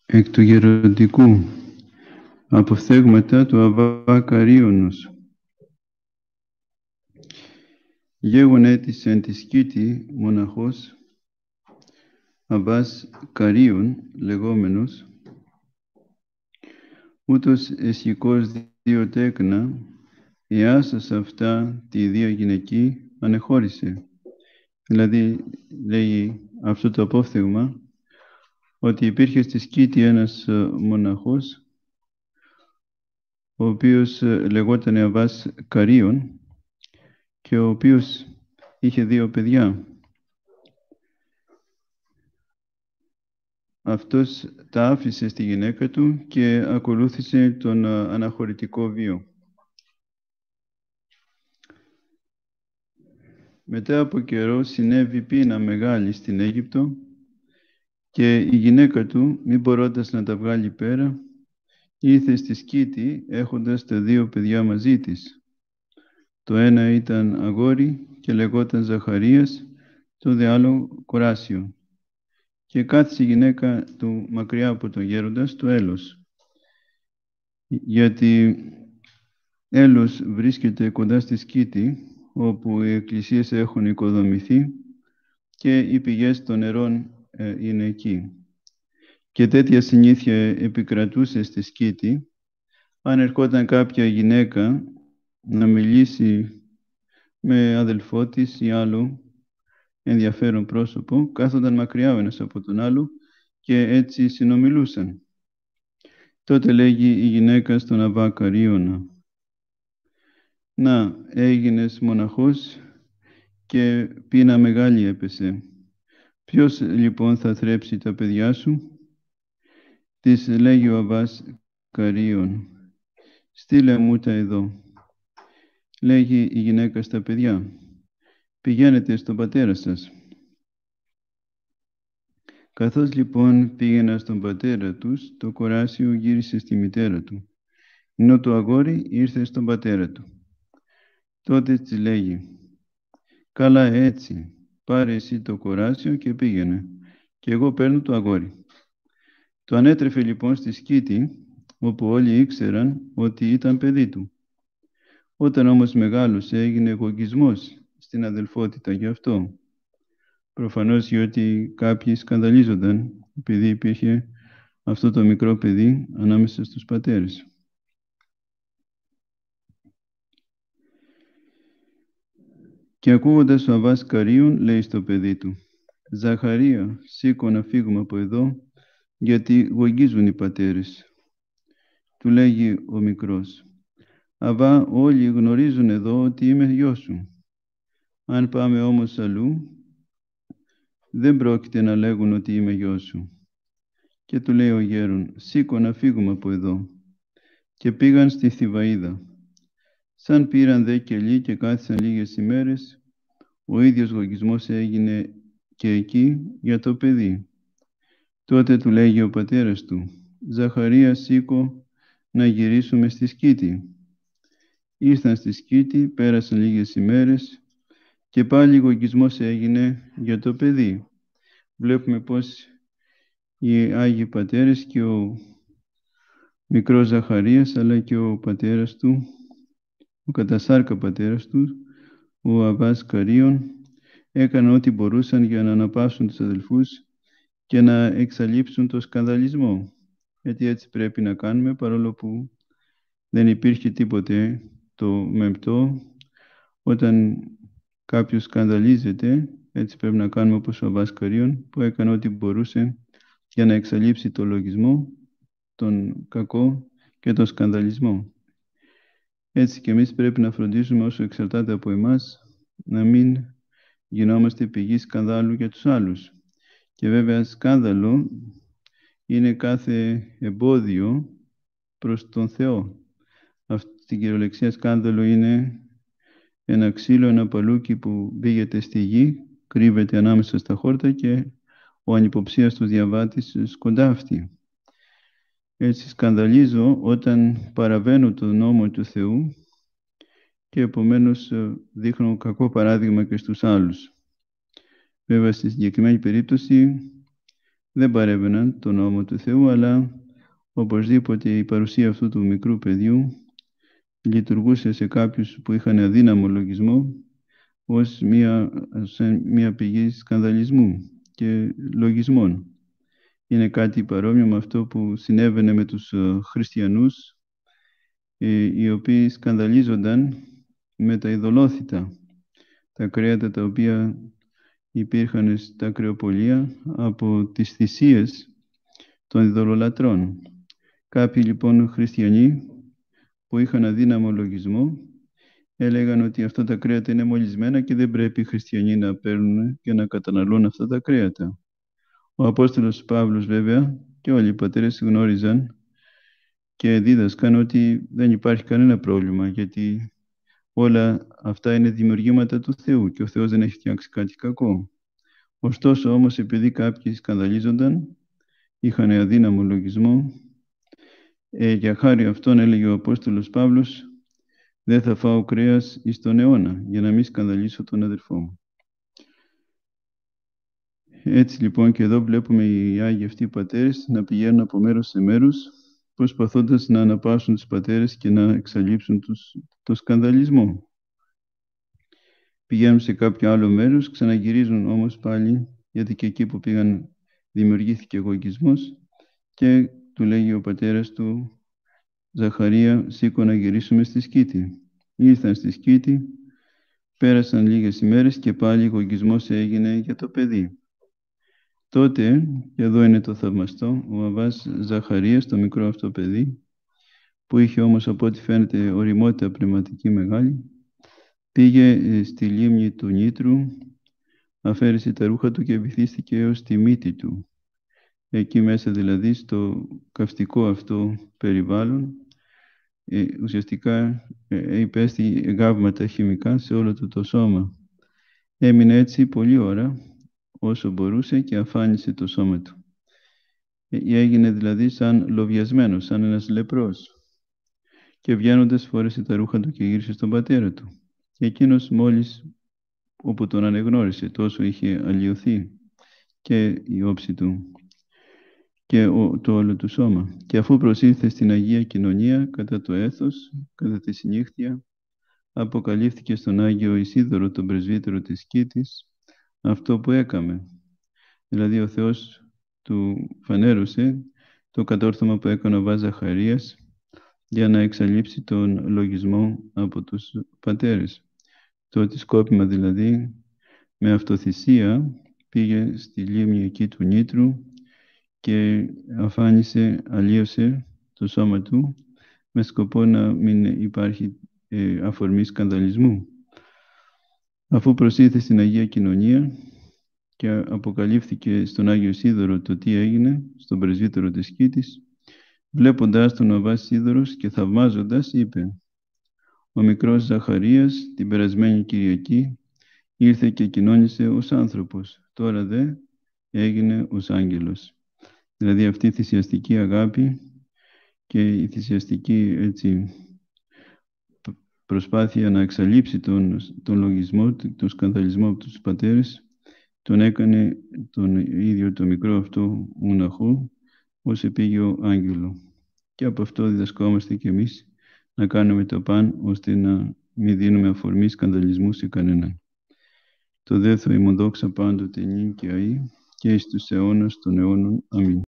Εκ του γεροντικού αποφθέγματα του Αββά Καρίωνος. Γέγον έτης εν τη Σκήτη μοναχός Αββάς Καρίων λεγόμενος, ούτως εσηκώς δύο τέκνα, εάσας αυτά τη δύο γυναική ανεχώρησε. Δηλαδή, λέει αυτό το απόφθεγμα, ότι υπήρχε στη Σκήτη ένας μοναχός, ο οποίος λεγόταν Αββάς Καρίων και ο οποίος είχε δύο παιδιά. Αυτός τα άφησε στη γυναίκα του και ακολούθησε τον αναχωρητικό βίο. Μετά από καιρό συνέβη πείνα μεγάλη στην Αίγυπτο και η γυναίκα του, μη μπορώντας να τα βγάλει πέρα, ήρθε στη Σκήτη έχοντας τα δύο παιδιά μαζί της. Το ένα ήταν αγόρι και λεγόταν Ζαχαρίας, το δε άλλο Κοράσιο. Και κάθισε η γυναίκα του μακριά από τον γέροντα στο έλος. Γιατί έλος βρίσκεται κοντά στη Σκήτη, όπου οι εκκλησίες έχουν οικοδομηθεί και οι πηγές των νερών είναι εκεί. Και τέτοια συνήθεια επικρατούσε στη Σκήτη. Αν ερχόταν κάποια γυναίκα να μιλήσει με αδελφό της ή άλλο ενδιαφέρον πρόσωπο, κάθονταν μακριά ο ένας από τον άλλο και έτσι συνομιλούσαν. Τότε λέγει η γυναίκα στον Αββά Καρίωνα: «Να, έγινες μοναχός και πείνα μεγάλη έπεσε. Ποιος λοιπόν θα θρέψει τα παιδιά σου?» Της λέγει ο Αββάς Καρίων: «Στείλε μου τα εδώ». Λέγει η γυναίκα στα παιδιά: «Πηγαίνετε στον πατέρα σας». Καθώς λοιπόν πήγαινα στον πατέρα τους, το Κοράσιο γύρισε στη μητέρα του, ενώ το αγόρι ήρθε στον πατέρα του. Τότε της λέγει: «Καλά έτσι, πάρε εσύ το Κοράσιο και πήγαινε, και εγώ παίρνω το αγόρι». Το ανέτρεφε λοιπόν στη Σκήτη, όπου όλοι ήξεραν ότι ήταν παιδί του. Όταν όμως μεγάλωσε, έγινε εγωγισμός στην αδελφότητα γι' αυτό. Προφανώς γιατί κάποιοι σκανδαλίζονταν επειδή υπήρχε αυτό το μικρό παιδί ανάμεσα στους πατέρες. Και ακούγοντας ο Αββάς Καρίων λέει στο παιδί του: «Ζαχαρία, σήκω να φύγουμε από εδώ, γιατί γογγίζουν οι πατέρες». Του λέγει ο μικρός: «Αββά, όλοι γνωρίζουν εδώ ότι είμαι γιος σου. Αν πάμε όμως αλλού, δεν πρόκειται να λέγουν ότι είμαι γιος σου». Και του λέει ο γέρον: «Σήκω να φύγουμε από εδώ». Και πήγαν στη Θηβαΐδα. Σαν πήραν δε κελί και κάθισαν λίγες ημέρες, ο ίδιος γογγισμός έγινε και εκεί για το παιδί. Τότε του λέγει ο πατέρας του: «Ζαχαρία, σήκω να γυρίσουμε στη Σκήτη». Ήρθαν στη Σκήτη, πέρασαν λίγες ημέρες και πάλι γογγισμός έγινε για το παιδί. Βλέπουμε πως οι Άγιοι Πατέρες και ο μικρός Ζαχαρίας, αλλά και ο πατέρας του, ο κατασάρκα πατέρας του, ο Αββάς Καρίων, έκαναν ό,τι μπορούσαν για να αναπαύσουν τους αδελφούς και να εξαλείψουν το σκανδαλισμό. Γιατί έτσι πρέπει να κάνουμε, παρόλο που δεν υπήρχε τίποτε το μεμπτό. Όταν κάποιος σκανδαλίζεται, έτσι πρέπει να κάνουμε όπως ο Αββάς Καρίων, που έκανε ό,τι μπορούσε για να εξαλείψει το λογισμό, τον κακό και τον σκανδαλισμό. Έτσι και εμείς πρέπει να φροντίζουμε όσο εξαρτάται από εμάς να μην γινόμαστε πηγή σκανδάλου για τους άλλους. Και βέβαια σκάνδαλο είναι κάθε εμπόδιο προς τον Θεό. Αυτή την κυριολεξία σκάνδαλο είναι ένα ξύλο, ένα παλούκι που μπήγεται στη γη, κρύβεται ανάμεσα στα χόρτα και ο ανυποψίαστος διαβάτης σκοντάφτει. Έτσι σκανδαλίζω όταν παραβαίνω τον νόμο του Θεού και επομένως δείχνω κακό παράδειγμα και στους άλλους. Βέβαια στη συγκεκριμένη περίπτωση δεν παρέβαιναν τον νόμο του Θεού, αλλά οπωσδήποτε η παρουσία αυτού του μικρού παιδιού λειτουργούσε σε κάποιους που είχαν αδύναμο λογισμό ως μια πηγή σκανδαλισμού και λογισμών. Είναι κάτι παρόμοιο με αυτό που συνέβαινε με τους χριστιανούς, οι οποίοι σκανδαλίζονταν με τα ειδωλόθητα, τα κρέατα τα οποία υπήρχαν στα κρεοπολία από τις θυσίες των ειδωλολατρών. Κάποιοι λοιπόν χριστιανοί που είχαν αδύναμο λογισμό έλεγαν ότι αυτά τα κρέατα είναι μολυσμένα και δεν πρέπει οι χριστιανοί να παίρνουν και να καταναλώνουν αυτά τα κρέατα. Ο Απόστολος Παύλος βέβαια και όλοι οι πατέρες γνώριζαν και δίδασκαν ότι δεν υπάρχει κανένα πρόβλημα, γιατί όλα αυτά είναι δημιουργήματα του Θεού και ο Θεός δεν έχει φτιάξει κάτι κακό. Ωστόσο όμως, επειδή κάποιοι σκανδαλίζονταν, είχαν αδύναμο λογισμό, για χάρη αυτόν, έλεγε ο Απόστολος Παύλος, δεν θα φάω κρέας εις τον αιώνα, για να μην σκανδαλίσω τον αδερφό μου. Έτσι λοιπόν και εδώ βλέπουμε οι Άγιοι αυτοί πατέρες να πηγαίνουν από μέρος σε μέρος, προσπαθώντας να αναπάσουν τους πατέρες και να εξαλείψουν το σκανδαλισμό. Πηγαίνουν σε κάποιο άλλο μέρος, ξαναγυρίζουν όμως πάλι, γιατί και εκεί που πήγαν δημιουργήθηκε εγωισμός, και του λέγει ο πατέρας του, Ζαχαρία, σήκω να γυρίσουμε στη Σκήτη. Ήρθαν στη Σκήτη, πέρασαν λίγες ημέρες και πάλι εγωισμός έγινε για το παιδί. Τότε, και εδώ είναι το θαυμαστό, ο Αββάς Ζαχαρίας, το μικρό αυτό παιδί, που είχε όμως από ό,τι φαίνεται ωριμότητα πνευματική μεγάλη, πήγε στη λίμνη του Νήτρου, αφαίρεσε τα ρούχα του και βυθίστηκε έως τη μύτη του. Εκεί μέσα δηλαδή, στο καυστικό αυτό περιβάλλον, ουσιαστικά υπέστη εγκάβματα χημικά σε όλο του το σώμα. Έμεινε έτσι πολλή ώρα, όσο μπορούσε, και αφάνισε το σώμα του. Έγινε δηλαδή σαν λοβιασμένος, σαν ένας λεπρός. Και βγαίνοντας φόρεσε τα ρούχα του και γύρισε στον πατέρα του. Και εκείνος μόλις όπου τον ανεγνώρισε, τόσο είχε αλλοιωθεί και η όψη του και το όλο του σώμα. Και αφού προσήλθε στην Αγία Κοινωνία κατά το έθος, κατά τη συνύχτια, αποκαλύφθηκε στον Άγιο Ισίδωρο, τον πρεσβύτερο της Σκήτης, αυτό που έκαμε. Δηλαδή ο Θεός του φανέρωσε το κατόρθωμα που έκανε ο Αββάς Ζαχαρίας για να εξαλείψει τον λογισμό από τους πατέρες. Το ότι σκόπιμα δηλαδή με αυτοθυσία πήγε στη λίμνη εκεί του Νήτρου και αφάνισε, αλλίωσε το σώμα του με σκοπό να μην υπάρχει αφορμή σκανδαλισμού. Αφού προσήλθε στην Αγία Κοινωνία και αποκαλύφθηκε στον Άγιο Σίδωρο το τι έγινε, στον πρεσβύτερο της Σκήτης, βλέποντας τον Αββάς Σίδωρος και θαυμάζοντας, είπε: «Ο μικρός Ζαχαρίας την περασμένη Κυριακή ήρθε και κοινώνησε ως άνθρωπος, τώρα δε έγινε ως άγγελος». Δηλαδή αυτή η θυσιαστική αγάπη και η θυσιαστική έτσι, προσπάθεια να εξαλείψει τον λογισμό, τον σκανδαλισμό από τους πατέρες, τον έκανε τον ίδιο το μικρό αυτό μοναχό ως επίγειο άγγελο. Και από αυτό διδασκόμαστε κι εμείς να κάνουμε το παν ώστε να μην δίνουμε αφορμή σκανδαλισμού σε κανέναν. Το δέθο ημών δόξα πάντοτε νυν και αεί και εις τους αιώνας των αιώνων. Αμήν.